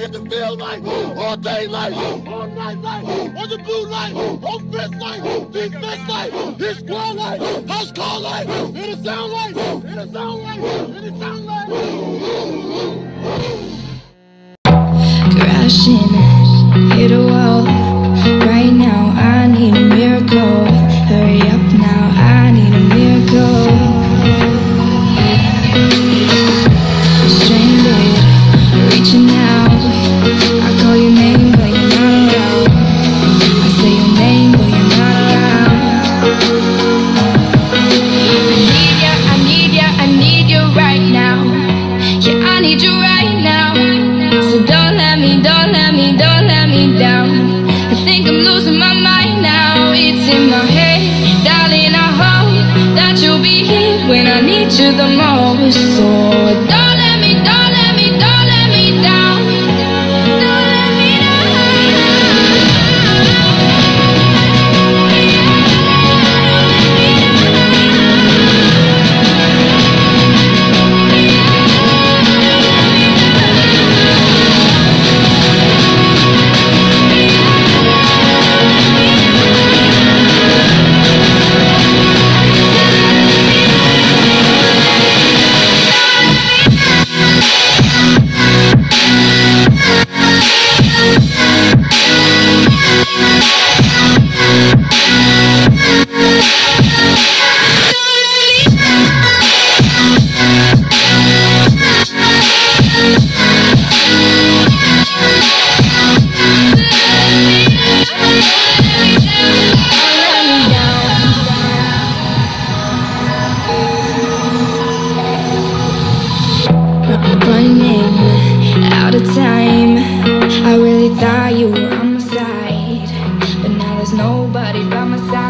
hit the field like, all day like, all night like, on the blue light, on fist like, defense like, his squad like, house call like, in the sound like, in the sound like, in the sound like. Crashing, hit a wall. Right now, I need a miracle. Hurry up now, I need a miracle. Stranded, reaching out. I call your name, but you're not around. I say your name, but you're not around. I need you right now. Yeah, I need you right now. So don't let me down. I think I'm losing my mind now. It's in my head, darling, I hope that you'll be here when I need you the most. So don't let me down. Don't let me down. Running out of time. I really thought you were on my side, but now there's nobody by my side.